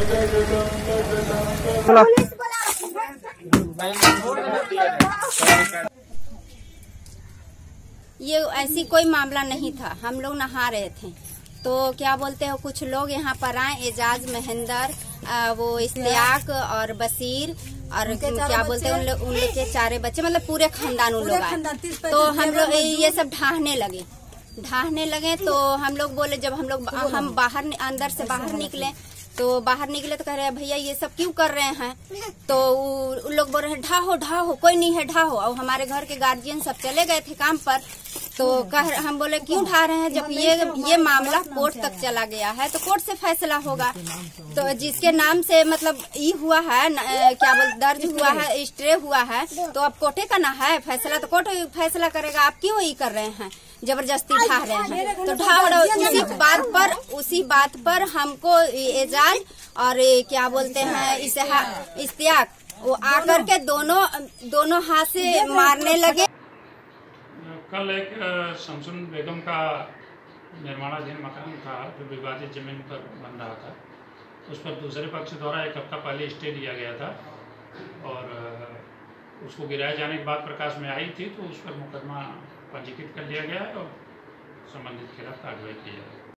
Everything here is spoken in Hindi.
ये ऐसी कोई मामला नहीं था। हम लोग नहा रहे थे तो क्या बोलते हो, कुछ लोग यहाँ पर आए, एजाज, महेंदर, वो इश्तियाक और बशीर और क्या बोलते हैं उन लोग के 4 बच्चे, मतलब पूरे खानदान उन लोग आए। तो हम लोग ये सब ढाहने लगे तो हम लोग बोले, जब हम बाहर अंदर से बाहर निकले तो कह रहे हैं भैया ये सब क्यों कर रहे हैं। तो उन लोग बोल रहे हैं ढाहो, कोई नहीं है ढाहो। और हमारे घर के गार्जियन सब चले गए थे काम पर। तो हम बोले क्यों ढा रहे हैं, जब ये मामला कोर्ट तक चला गया है तो कोर्ट से फैसला होगा। तो जिसके नाम से मतलब ये हुआ है, क्या बोलते, दर्ज हुआ है, स्टे हुआ है, तो अब कोर्टे का ना है फैसला, तो कोर्ट फैसला करेगा। आप क्यों ये कर रहे हैं, जबरदस्ती ढा रहे हैं। तो उसी बात पर हमको एजाज और क्या बोलते हैं इश्तियाक, वो आकर के दोनों हाथ से मारने लगे। कल एक शमसुन बेगम का निर्माणाधीन मकान था जो विवादित जमीन पर बन रहा था, उस पर दूसरे पक्ष द्वारा 1 हफ्ता पहले स्टे दिया गया था और उसको गिराए जाने के बाद प्रकाश में आई थी, तो उस पर मुकदमा पंजीकृत कर लिया गया है और संबंधित खिलाफ कार्रवाई की जाएगी।